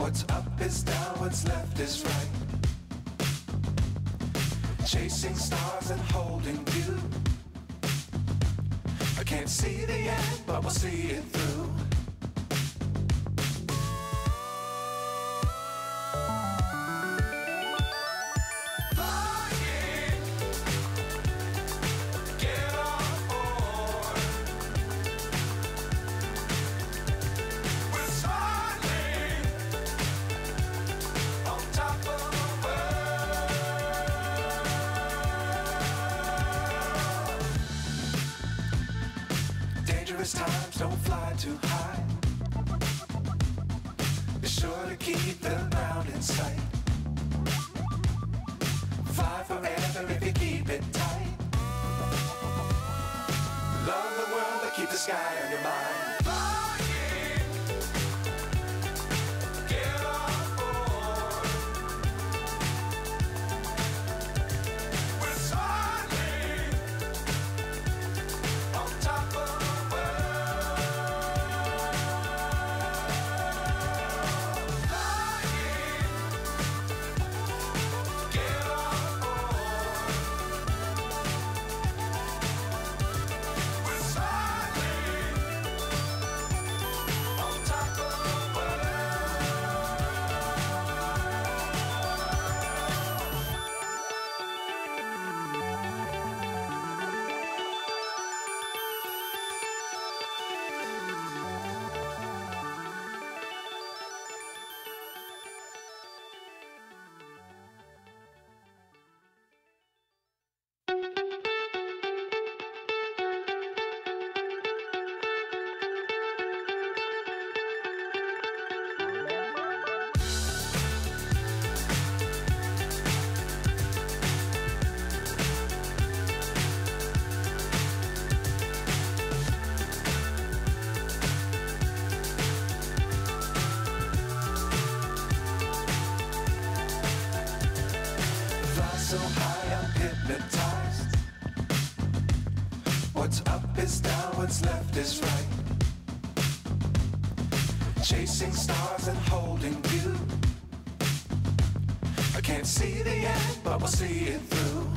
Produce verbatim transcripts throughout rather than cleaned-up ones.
What's up is down, what's left is right. Chasing stars and holding you. I can't see the end, but we'll see it through. Dangerous times, don't fly too high. Be sure to keep the ground in sight. Fly forever if you keep it tight. Love the world, but keep the sky on your mind. So high, I'm hypnotized. What's up is down, what's left is right. Chasing stars and holding you. I can't see the end, but we'll see it through.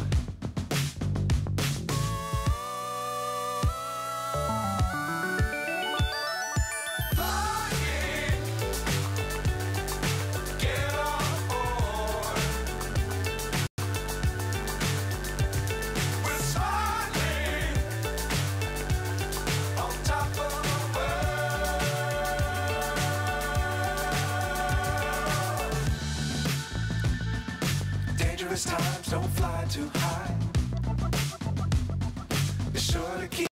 Dangerous times, don't fly too high. Be sure to keep